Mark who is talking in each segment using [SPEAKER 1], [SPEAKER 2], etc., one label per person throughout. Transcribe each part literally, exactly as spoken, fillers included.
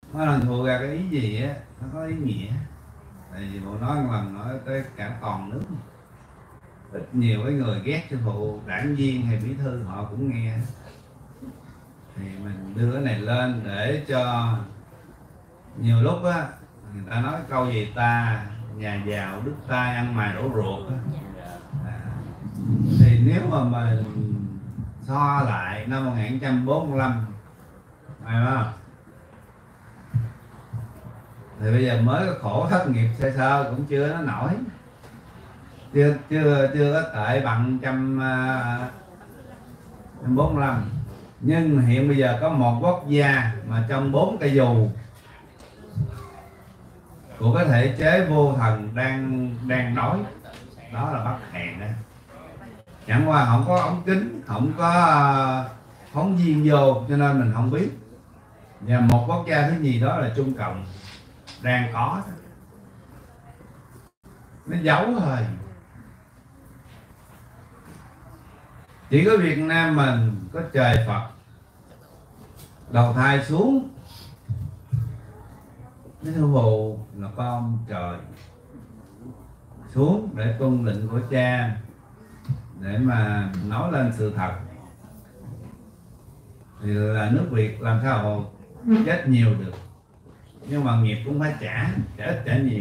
[SPEAKER 1] Mỗi lần thua ra cái ý gì á nó có ý nghĩa. Tại vì bộ nói một lần nói tới cả toàn nước, ít nhiều cái người ghét sư phụ, đảng viên hay bí thư họ cũng nghe. Thì mình đưa cái này lên để cho nhiều lúc á người ta nói câu gì ta nhà giàu đức tay ăn mày đổ ruột á. À, thì nếu mà mình so lại năm một nghìn chín trăm bốn mươi lăm, phải không? Thì bây giờ mới có khổ thất nghiệp sơ sơ cũng chưa nó nổi, chưa chưa chưa có tệ bằng trăm bốn mươi lăm. Nhưng hiện bây giờ có một quốc gia mà trong bốn cây dù của cái thể chế vô thần đang đang đói, đó là Bắc Hàn đó. Chẳng qua không có ống kính, không có phóng viên vô cho nên mình không biết. Và một quốc gia thứ nhì đó là Trung Cộng đang có, nó giấu thôi. Chỉ có Việt Nam mình có trời Phật đầu thai xuống, cái sư phụ là con trời xuống để tuân lệnh của cha, để mà nói lên sự thật. Thì là nước Việt làm sao chết nhiều được, nhưng mà nghiệp cũng phải trả, trả ít trả nhiều.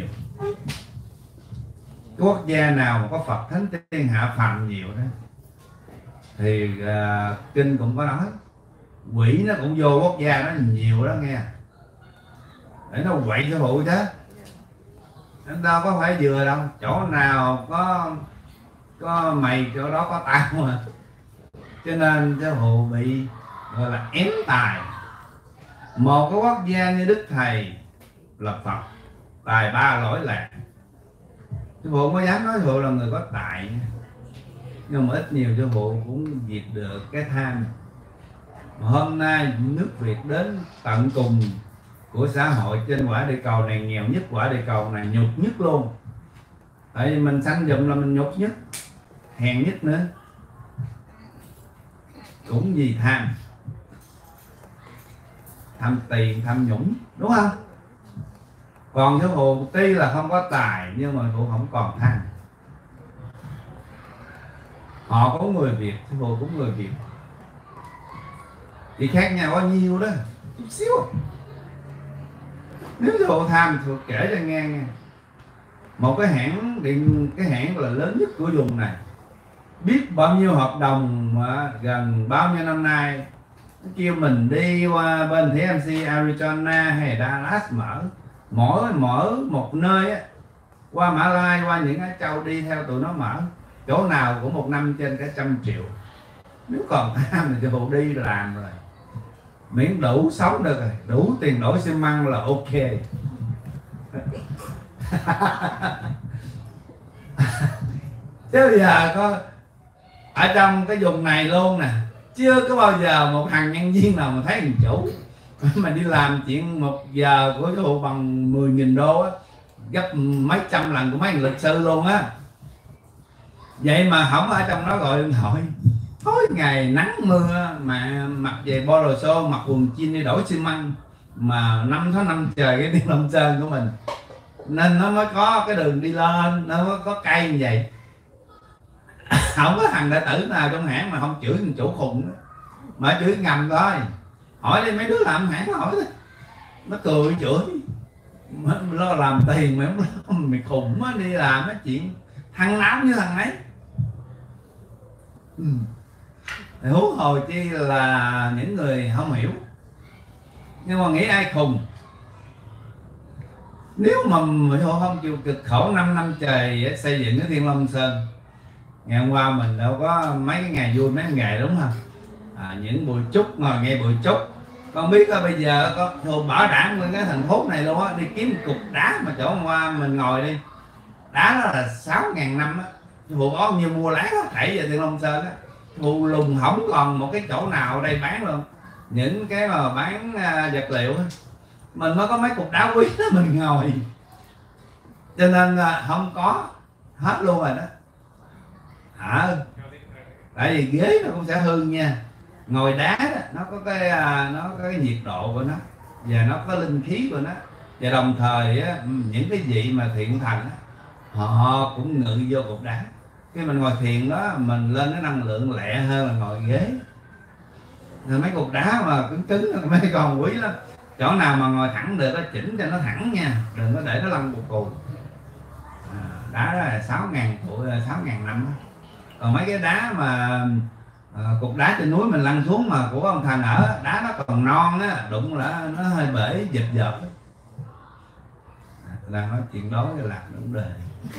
[SPEAKER 1] Quốc gia nào mà có Phật thánh tiên hạ phàm nhiều đó thì uh, kinh cũng có nói quỷ nó cũng vô quốc gia đó nhiều đó nghe, để nó quậy sư phụ chứ nó đâu có phải vừa đâu. Chỗ nào có có mày chỗ đó có tao mà. Cho nên sư phụ bị gọi là ém tài. Một cái quốc gia như Đức Thầy là Phật tài ba lỗi lạc, sư phụ có dám nói sư phụ là người có tài, nhưng mà ít nhiều sư phụ cũng diệt được cái tham. Mà hôm nay nước Việt đến tận cùng của xã hội trên quả địa cầu này, nghèo nhất quả địa cầu này, nhục nhất luôn. Tại vì mình sanh dùm là mình nhục nhất, hèn nhất nữa, cũng vì tham. Tham tiền, tham nhũng, đúng không? Còn sư phụ tuy là không có tài nhưng mà cũng không còn tham. Họ cũng người Việt, sư phụ cũng người Việt, thì khác nhau bao nhiêu đó, chút xíu. Nếu sư phụ tham thì kể cho nghe nghe. Một cái hãng điện, cái hãng là lớn nhất của vùng này, biết bao nhiêu hợp đồng mà gần bao nhiêu năm nay nó kêu mình đi qua bên tê em xê Arizona hay Dallas mở, mỗi mở một nơi á, qua Mã Lai, qua những cái châu đi theo tụi nó mở, chỗ nào cũng một năm trên cả trăm triệu. Nếu còn tham thì sư phụ đi làm rồi, miễn đủ sống được rồi, đủ tiền đổi xi măng là ok. Chứ bây giờ có ở trong cái vùng này luôn nè, chưa có bao giờ một thằng nhân viên nào mà thấy thằng chủ mà đi làm chuyện một giờ của sư phụ bằng mười nghìn đô á, gấp mấy trăm lần của mấy thằng lịch sư luôn á. Vậy mà không ở trong đó gọi điện thoại, tối ngày nắng mưa mà mặc về polo xô, mặc quần jean đi đổi xi măng, mà năm tháng năm trời cái Tiên Long Sơn của mình, nên nó mới có cái đường đi lên, nó mới có cây như vậy. Không có thằng đệ tử nào trong hãng mà không chửi thằng chủ khùng đó, mà chửi ngầm thôi. Hỏi đi mấy đứa làm hãng hỏi đó, nó cười chửi, lo làm tiền mày không, mày khùng á, đi làm cái chuyện thằng nào như thằng ấy. Ừ. Huống hồ chi là những người không hiểu. Nhưng mà nghĩ ai khùng? Nếu mà mình không chịu cực khổ năm năm trời xây dựng cái Thiên Long Sơn, ngày hôm qua mình đâu có mấy cái ngày vui, mấy cái ngày đúng không? À, những buổi chúc, ngồi nghe buổi chúc. Con biết đó, bây giờ có thường bảo đảm nguyên cái thành phố này luôn á, đi kiếm một cục đá mà chỗ hôm qua mình ngồi đi, đá đó là sáu ngàn năm á, phụ có nhiều mua láng đó, thảy về Thiên Long Sơn á, phụ lùng không còn một cái chỗ nào ở đây bán luôn. Những cái mà bán uh, vật liệu á, mình mới có mấy cục đá quý đó mình ngồi, cho nên uh, không có hết luôn rồi đó. À, tại vì ghế nó cũng sẽ hư nha, ngồi đá đó, nó có cái uh, nó có cái nhiệt độ của nó, và nó có linh khí của nó. Và đồng thời á, những cái vị mà thiện thành á, họ cũng ngự vô cục đá. Khi mình ngồi thiền đó, mình lên cái năng lượng lẹ hơn là ngồi ghế. Mấy cục đá mà cứng cứng mấy con quý lắm. Chỗ nào mà ngồi thẳng được, nó chỉnh cho nó thẳng nha, đừng có để nó lăn cục cù. À, đá đó là sáu ngàn tuổi, sáu ngàn năm đó. Còn mấy cái đá mà à, cục đá trên núi mình lăn xuống mà của ông Thành ở, đá nó còn non á, đụng là nó hơi bể giật giật. Đang nói chuyện đó cho làm đúng đời.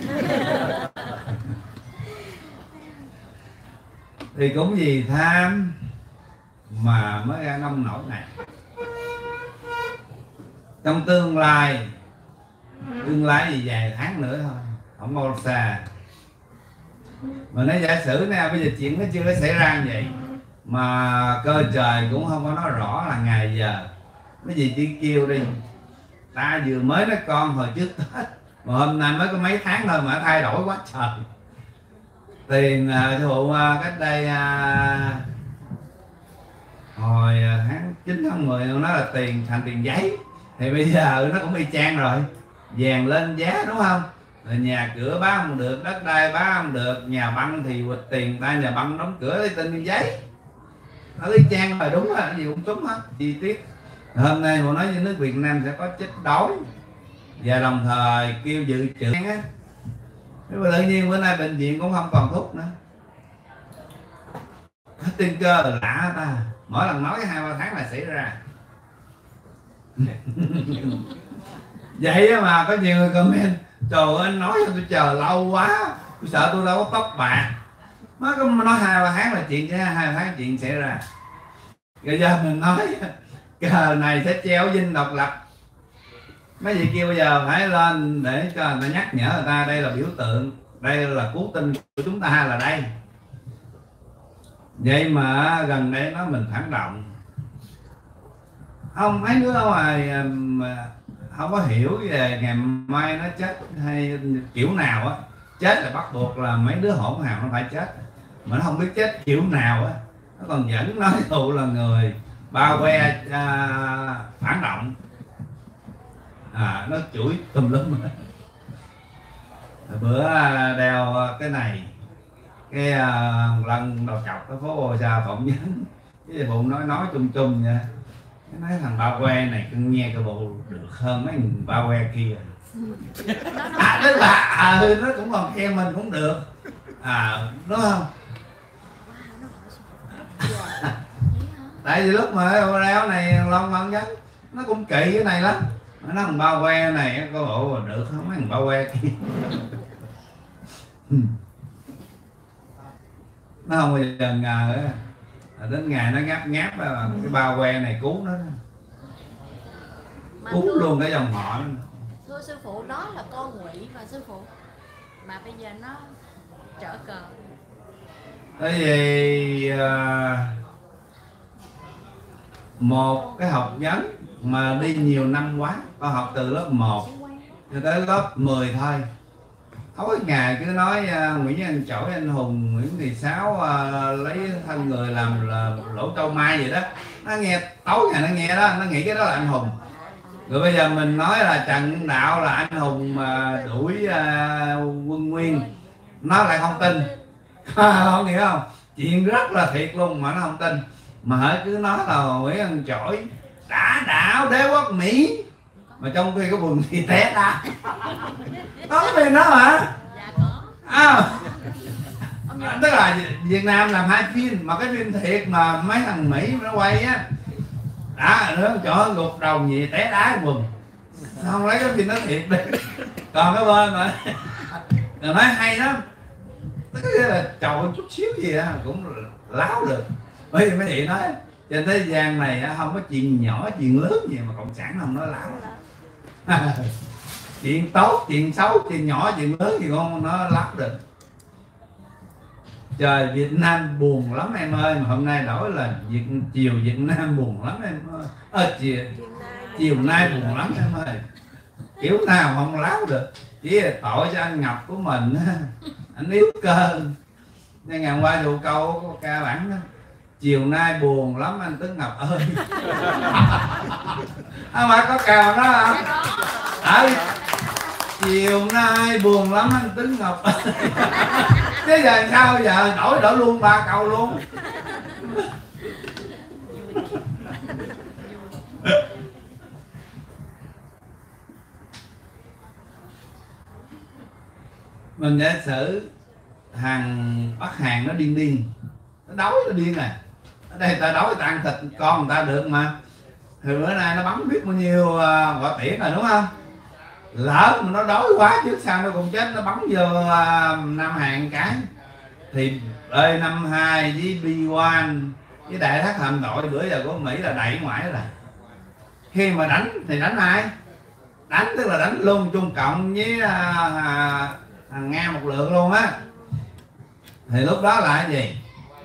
[SPEAKER 1] Thì cũng vì tham mà mới ra nông nổi này. Trong tương lai, tương lai gì vài tháng nữa thôi, không bao xa. Mà nói giả sử nè, bây giờ chuyện nó chưa có xảy ra như vậy, mà cơ trời cũng không có nói rõ là ngày giờ. Cái gì chỉ kêu đi, ta vừa mới nói con hồi trước Tết, mà hôm nay mới có mấy tháng thôi mà thay đổi quá trời. Tiền thụ cách đây à, hồi tháng chín tháng mười nó là tiền thành tiền giấy, thì bây giờ nó cũng y chang rồi, vàng lên giá đúng không? Rồi nhà cửa bán không được, đất đai bán không được, nhà băng thì quỵt tiền ta, nhà băng đóng cửa lấy tiền giấy. Nó y chang rồi, đúng rồi, gì cũng đúng hết, chi tiết. Hôm nay mà nói như nước Việt Nam sẽ có chết đói và đồng thời kêu dự trữ á. Nhưng mà tự nhiên bữa nay bệnh viện cũng không còn thuốc nữa. Tiên cơ là lạ ta, mỗi lần nói hai ba tháng là xảy ra. Vậy mà có nhiều người comment, trời ơi anh nói cho tôi chờ lâu quá, tôi sợ tôi đâu có tóc bạc. Nó có nói hai ba tháng là chuyện, hai ba tháng chuyện xảy ra. Rồi giờ mình nói cờ này sẽ treo dinh độc lập. Mấy vị kia bây giờ phải lên để cho người ta nhắc nhở người ta đây là biểu tượng, đây là cứu tinh của chúng ta là đây. Vậy mà gần đây nó mình phản động. Không, mấy đứa ở ngoài mà không có hiểu về ngày mai nó chết hay kiểu nào á. Chết là bắt buộc là mấy đứa hỗn hào nó phải chết. Mà nó không biết chết kiểu nào á. Nó còn vẫn nói tụ là người bao que à, phản động. À, nó chửi tùm lum. Bữa đeo cái này, cái uh, lần đầu chọc cái phố ra phỏng vấn, cái bụng nói nói chung chung nha. Nói thằng bao que này cưng nghe cái bộ được hơn mấy người bao que kia. À tức là à, nó cũng còn khen mình cũng được. À đúng không? Tại vì lúc mà đeo này lon lon vấn nó cũng kỵ cái này lắm. Nó thằng bao que này có bộ được không mấy thằng bao que kia. Nó không bao giờ ngờ á, đến ngày nó ngáp ngáp là cái bao que này cứu nó, cứu thưa, luôn cái dòng họ.
[SPEAKER 2] Thưa sư phụ, đó là con quỷ mà sư phụ, mà bây giờ nó trở cờ.
[SPEAKER 1] Tại vì một cái học vấn mà đi nhiều năm quá, con học từ lớp một cho tới lớp mười thôi. Tối ngày cứ nói uh, Nguyễn Văn Chổi, anh Hùng, Nguyễn Thị Sáu uh, lấy thân người làm là lỗ châu mai vậy đó. Nó nghe tối ngày nó nghe đó, nó nghĩ cái đó là anh Hùng. Rồi bây giờ mình nói là Trần Đạo là anh Hùng mà đuổi uh, Quân Nguyên, nó lại không tin. Không hiểu không? Chuyện rất là thiệt luôn mà nó không tin. Mà hãy cứ nói là Nguyễn Văn Chổi đã đảo đế quốc Mỹ, mà trong khi cái quần thì té ra đó bên đó hả?
[SPEAKER 2] Dạ có.
[SPEAKER 1] À, tức là Việt Nam làm hai phim, mà cái phim thiệt mà mấy thằng Mỹ nó quay á đã nó chỗ gục đầu gì té đá quần, không lấy cái phim nó thiệt đi. Còn cái bên mà rồi nói hay lắm, cái là trời chút xíu gì đó cũng láo được. Bởi vì mấy chị nói trên thế gian này không có chuyện nhỏ chuyện lớn gì mà cộng sản không nói láo. Chuyện tốt chuyện xấu chuyện nhỏ chuyện lớn gì con nó lắp được. Trời Việt Nam buồn lắm em ơi, mà hôm nay đổi là Việt, chiều Việt Nam buồn lắm em ơi. À, chiều, chiều nay buồn lắm em ơi, kiểu nào không láo được. Chỉ là tội cho anh Ngọc của mình, anh yếu cơ. Nên ngày hôm qua vụ câu có ca bản đó, chiều nay buồn lắm anh Tuấn Ngọc ơi. À, mà có cào đó không? À, chiều nay buồn lắm anh Tuấn Ngọc ơi. Thế giờ sao giờ đổi đổi luôn ba câu luôn. Mình giả sử hàng Bắc Hàn nó điên điên, nó đói nó điên này, ở đây ta đói ta ăn thịt con người ta được mà, thì bữa nay nó bắn biết bao nhiêu uh, quả tiễn rồi đúng không? Lỡ mà nó đói quá trước sau nó cũng chết, nó bắn vô uh, Nam Hàn cái thì ơi năm hai với bê một với Đại Thác Hạm Đội bữa giờ của Mỹ là đẩy ngoại rồi. Khi mà đánh thì đánh ai? Đánh tức là đánh luôn Trung Cộng với uh, uh, Nga một lượng luôn á. Thì lúc đó là cái gì?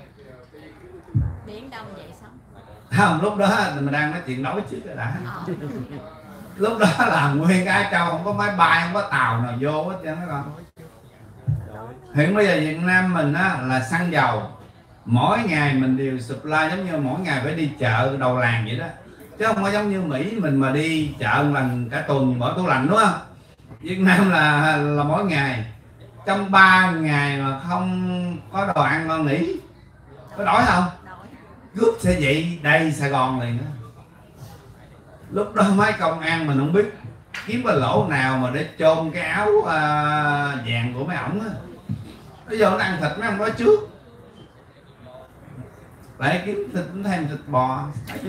[SPEAKER 2] Biển Đông vậy sống.
[SPEAKER 1] Không, lúc đó mình đang nói chuyện nói trước rồi đã.
[SPEAKER 2] Ờ.
[SPEAKER 1] Lúc đó là nguyên cái Á Châu không có máy bay, không có tàu nào vô hết trơn đó con. Hiện bây giờ Việt Nam mình á là xăng dầu, mỗi ngày mình đều supply, giống như mỗi ngày phải đi chợ đầu làng vậy đó, chứ không có giống như Mỹ mình mà đi chợ lần cả tuần mở tủ lạnh đúng không? Việt Nam là là mỗi ngày, trong ba ngày mà không có đồ ăn ngon nghỉ, có đói không? Cướp sẽ vậy đây Sài Gòn liền đó. Lúc đó mấy công an mình không biết kiếm cái lỗ nào mà để chôn cái áo uh, vàng của mấy ổng á. Bây giờ nó ăn thịt mấy ông đó trước, lại kiếm thịt thêm thịt bò.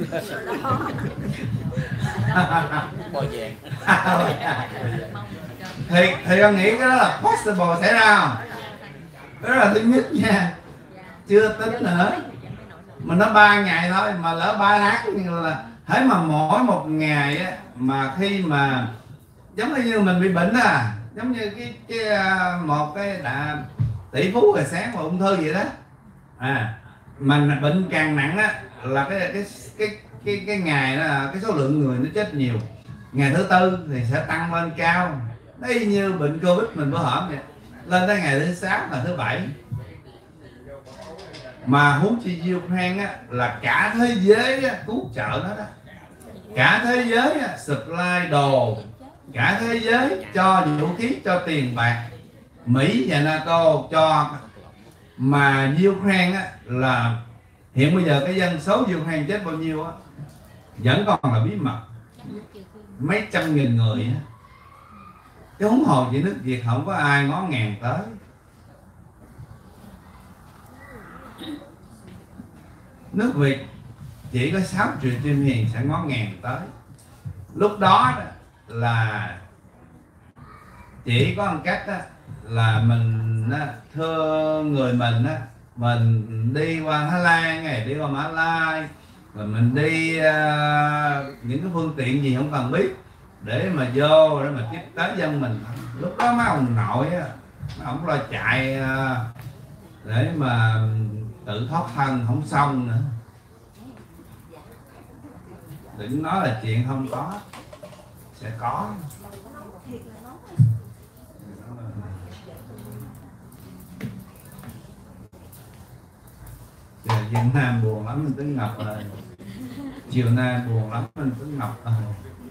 [SPEAKER 3] Bò vàng.
[SPEAKER 1] thì thì con nghĩ cái đó là possible xảy ra không? Cái đó là thứ nhất nha, chưa tính nữa mình nói ba ngày thôi mà lỡ ba tháng là thế, mà mỗi một ngày á mà khi mà giống như mình bị bệnh à, giống như cái cái một cái đã tỷ phú hồi sáng mà ung thư vậy đó à, mình bệnh càng nặng á là cái cái cái cái cái ngày đó, cái số lượng người nó chết nhiều, ngày thứ tư thì sẽ tăng lên cao, nó y như bệnh Covid mình bữa hổm vậy, lên tới ngày thứ sáu và thứ bảy. Mà huống chi Ukraine á là cả thế giới á, cứu trợ nó đó, cả thế giới á, supply đồ, cả thế giới cho vũ khí, cho tiền bạc, Mỹ và NATO cho. Mà Ukraine á, là hiện bây giờ cái dân số Ukraine chết bao nhiêu á vẫn còn là bí mật, mấy trăm nghìn người á, chứ huống hồ chỉ nước Việt không có ai ngó ngàng tới. Nước Việt chỉ có sáu triệu chim hiền sẽ ngó ngàng tới. Lúc đó là chỉ có một cách đó, là mình đó, thưa người mình đó, mình đi qua Thái Lan này, đi qua Mã Lai, rồi mình đi uh, những cái phương tiện gì không cần biết để mà vô để mà tiếp tới dân mình. Lúc đó mấy ông nội á, mấy ông lo chạy uh, để mà tự thoát thân không xong nữa, đừng nói là chuyện không có, sẽ có. Giờ Việt Nam buồn lắm anh Tuấn Ngọc ơi, chiều nay buồn lắm anh Tuấn Ngọc ơi.